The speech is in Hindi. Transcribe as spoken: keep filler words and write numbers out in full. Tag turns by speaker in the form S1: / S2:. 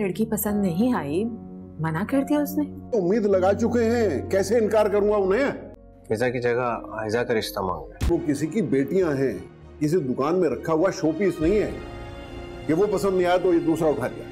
S1: लड़की पसंद नहीं आई, मना कर दिया उसने।
S2: उम्मीद लगा चुके हैं, कैसे इनकार करूंगा उन्हें।
S3: फिजा की जगह आयजा का रिश्ता मांग रहे हैं।
S2: वो किसी की बेटियां हैं, किसी दुकान में रखा हुआ शो पीस नहीं है कि वो पसंद नहीं आया तो ये दूसरा उठा लिया।